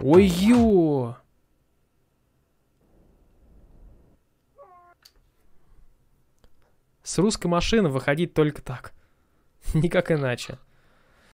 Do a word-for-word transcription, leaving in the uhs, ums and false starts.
Ой-ё! С русской машины выходить только так. Никак иначе.